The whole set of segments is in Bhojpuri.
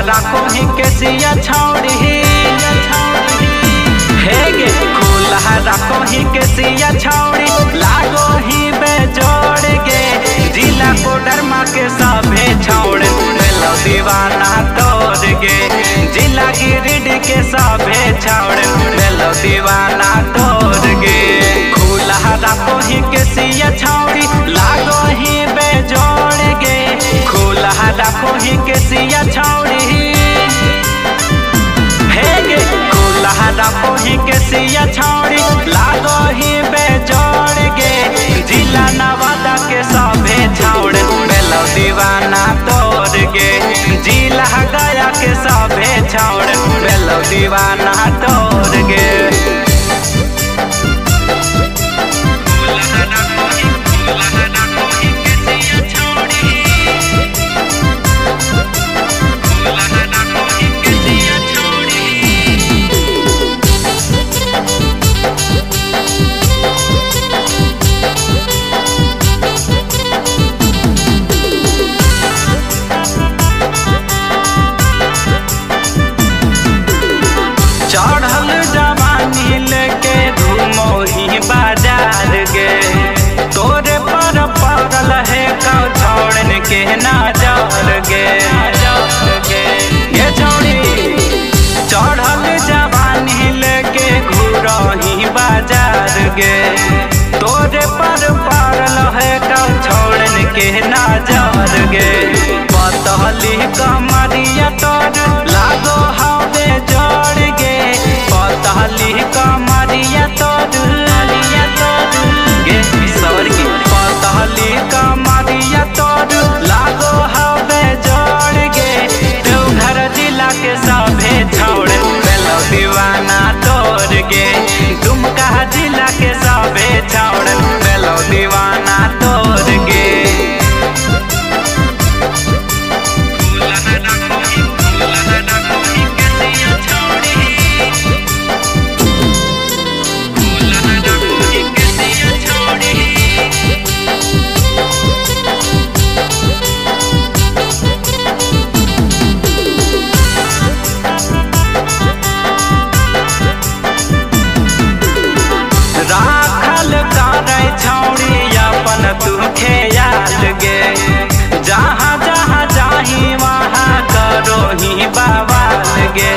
राखो ही केसिया छौड़ी हे गे खुला राखो ही केसिया छौड़ी लागो ही बेजोड़ गे जिला कोडरमा के सभे छौड़ बेलो दीवाना तोड़ गे जिला गिरिडीह के सभे छौड़ बेलो दीवाना तोड़ गे खुला राखो ही केसिया छौड़ी लागो ही बेजोड़ गे खुला राखो ही केसिया छौड़ी हे गे खुला राखो ही केसिया छौड़ी लागो ही बेजोड़ गे जिला नवादा के सभे छौड़ बेलो दीवाना तोड़ गे जिला गया के सभे छौड़ बेलो दीवाना तोड़ गे चढ़ल जवानी लेके घूमो ही बाजार गे तोरे पर पड़ल है कौ छोड़न के नजर गे ये छोड़ी चढ़ल जवानी लेके घूरो ही बाजार गे तोरे पर पड़ल है कौ छोड़न के नजर गे पतली कमरिया तोर लागो हवे जोड़ गे पतली कमरिया तोर गे सवर की पतली कमरिया तोर लागो हवे जोड़ गे देवघर जिला के सभे छौड़ बेलो दीवाना तोड़ गे दुमका जिला के सभे छौड़ बेलो दीवाना तोड़ गे राखल करे छौड़ी अपन तू ख्याल गे जहाँ जहाँ जाही वहाँ करो ही बवाल गे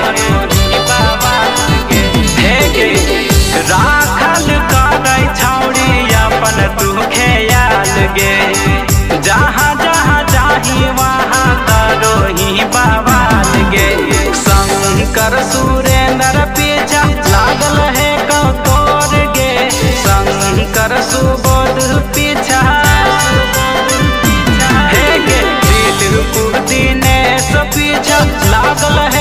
हे गे राखल करे छौड़ी अपन तू ख्याल गे जहाँ जहाँ जाही वहाँ करो ही बवाल गे शंकर सुरेंद्र पीछा लागल है तोड़ गे शंकर सुबोध पीछा हे गे दिलपुर दिनेश पीछा लागल है